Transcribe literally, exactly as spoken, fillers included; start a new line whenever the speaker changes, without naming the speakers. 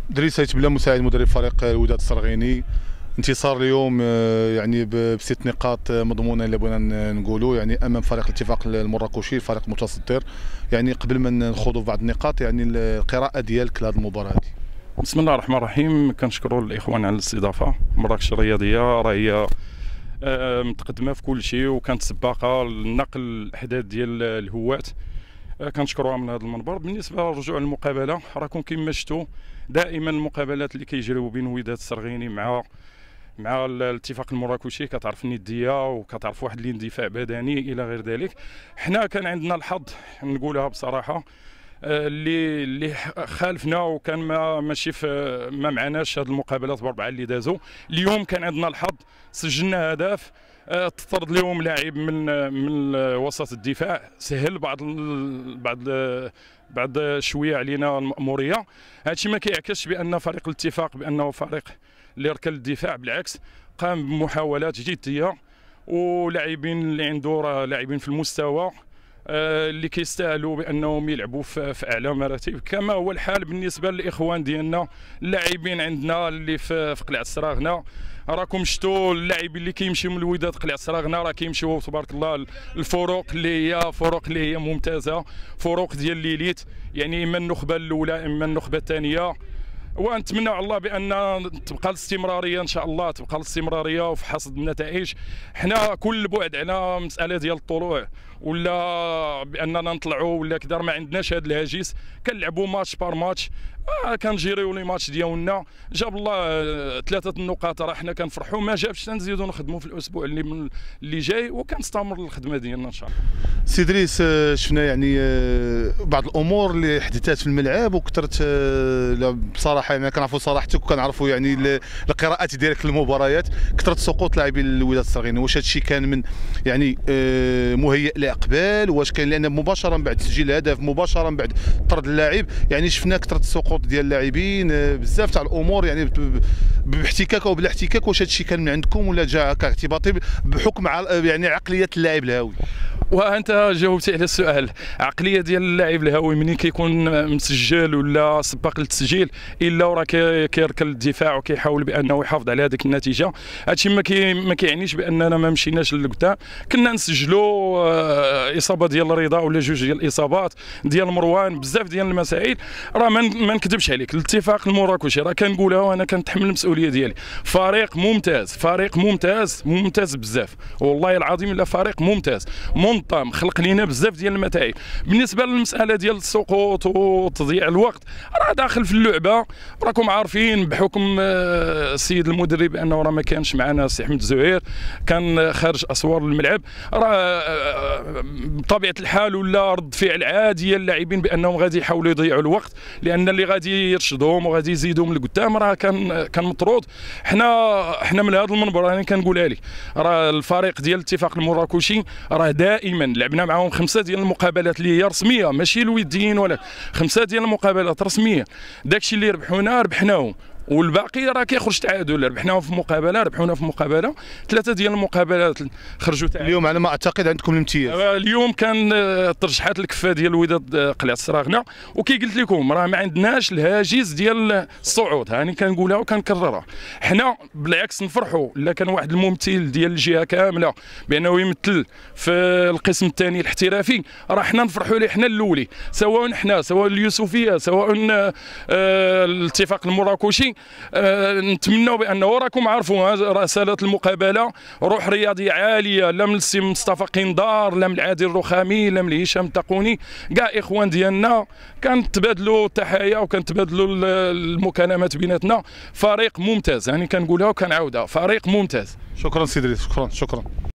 دريس هيتبلا مساعد مدرب فريق الوداد الصرغيني. انتصار اليوم يعني بست نقاط مضمونه اللي بغينا نقولوا يعني امام فريق الاتفاق المراكشي، فريق متصدر. يعني قبل ما نخوضوا في بعض النقاط، يعني القراءه ديالك لهذه المباراه هذه.
بسم الله الرحمن الرحيم. كنشكروا الاخوان على الاستضافه. مراكش الرياضيه راه هي متقدمه في كل شيء وكانت سباقه لنقل الاحداث ديال الهوات. كنشكروها من هذا المنبر. بالنسبه للرجوع للمقابله، راكم كما شفتوا دائما المقابلات اللي كيجريو بين الوداد الصرغيني مع مع الاتفاق المراكشي كتعرف النديه وكتعرف واحد الاندفاع بدني الى غير ذلك. حنا كان عندنا الحظ نقولها بصراحه اللي اللي خالفنا وكان ما ماشي في ما معناش هذه المقابلات باربعه اللي دازوا. اليوم كان عندنا الحظ، سجلنا هدف، تطرد لهم لاعب من من وسط الدفاع، سهل بعض بعض بعض شويه علينا المأموريه. هادشي ما كيعكسش بان فريق الاتفاق بانه فريق اللي ركن الدفاع، بالعكس قام بمحاولات جديه ولاعبين اللي عنده راه لاعبين في المستوى اللي كيستاهلوا بانهم يلعبوا في اعلى مراتب، كما هو الحال بالنسبه للاخوان ديالنا اللاعبين عندنا اللي في قلعه الصراغنه. راكم شفتوا اللاعبين اللي كيمشيو من الوداد قلعه الصراغنه راه كيمشيو تبارك الله الفروق اللي هي فروق اللي هي ممتازه، فروق ديال ليليت، يعني اما النخبه الاولى اما النخبه الثانيه. ونتمنى على الله بان تبقى الاستمراريه ان شاء الله، تبقى الاستمراريه وفي حصد النتائج. حنا كل بعد على مساله ديال الطلوع ولا باننا نطلعوا ولا كذا، ما عندناش هذا الهاجس. كنلعبوا ماتش بار ماتش، آه كنجيريو لي ماتش ديالنا. جاب الله ثلاثه النقاط راه حنا كنفرحوا، ما جابش تنزيدوا نخدموا في الاسبوع اللي من اللي جاي وكنستمر الخدمه ديالنا ان شاء الله.
سي دريس، شفنا يعني بعض الامور اللي حدثت في الملعب وكثرت بصراحه، يعني كنعرفوا صراحتك وكنعرفوا يعني القراءات ديالك للمباريات، كثرت سقوط لاعبين الوداد الصرغيني. واش هذا الشيء كان من يعني مهيئ لقبال؟ واش كان لان مباشره بعد تسجيل الهدف مباشره بعد طرد اللاعب، يعني شفنا كثرت السقوط ديال اللاعبين، بزاف تاع الامور يعني باحتكاك او بلا احتكاك. واش هذا الشيء كان من عندكم ولا جاء كاعتباطي بحكم يعني عقليه اللاعب الهاوي؟
وانت جاوبتي على السؤال. عقليه ديال اللاعب الهاوي ملي كيكون مسجل ولا سباق للتسجيل الا وراه كيركل الدفاع وكيحاول بانه يحافظ على هذيك النتيجه. هادشي ما كي ما كيعنيش باننا ما مشيناش للقدام. كنا نسجلوا اصابه ديال الرضا ولا جوج ديال الاصابات ديال مروان، بزاف ديال المسائل. راه ما نكذبش عليك، الاتفاق المراكشي راه كنقولها وانا كنتحمل المسؤوليه ديالي. فريق ممتاز، فريق ممتاز ممتاز بزاف، والله العظيم الا فريق ممتاز منظم، خلق لينا بزاف ديال المتاعب. بالنسبه للمساله ديال السقوط وتضييع الوقت، راه داخل في اللعبه. راكم عارفين بحكم السيد المدرب انه راه ما كانش معنا السي احمد الزهير، كان خارج اسوار الملعب. راه بطبيعه الحال ولا رد فعل عاديه اللاعبين بانهم غادي يحاولوا يضيعوا الوقت، لان اللي غادي يرشدهم وغادي يزيدهم لقدام راه كان كان مطرود. حنا حنا من هذا المنبر انا كنقولها لك، راه الفريق ديال الاتفاق المراكشي راه دائما لعبنا معهم خمسه ديال المقابلات اللي هي رسميه، ماشي الوديين ولا خمسه ديال المقابلات رسميه. داكشي اللي ربحونا ربحناهم، والباقي راه كيخرج تعادل. ربحناهم في مقابله، ربحونا في مقابله، ثلاثه ديال المقابلات خرجوا تعادل.
اليوم على ما اعتقد عندكم الامتياز.
اليوم كان ترشحات الكفه ديال الوداد قلعه الصراغنه، وكي قلت لكم راه ما عندناش الهاجس ديال الصعود. هاني كنقولها وكنكررها. حنا بالعكس نفرحوا الا كان واحد الممثل ديال الجهه كامله بانه يمثل في القسم الثاني الاحترافي، راه حنا نفرحوا ليه، حنا الاولي، سواء حنا سواء اليوسفيه سواء آه الاتفاق المراكشي. أه نتمنوا بانه راكم عارفوا رساله المقابله روح رياضيه عاليه، لا من السي مصطفى قندار لا من العادل الرخامي لا من هشام التقوني، كاع اخوان ديالنا كنتبادلوا التحايا وكنتبادلوا المكالمات بيناتنا. فريق ممتاز، يعني كنقولها وكنعاودها، فريق ممتاز.
شكرا سيدي، شكرا شكرا.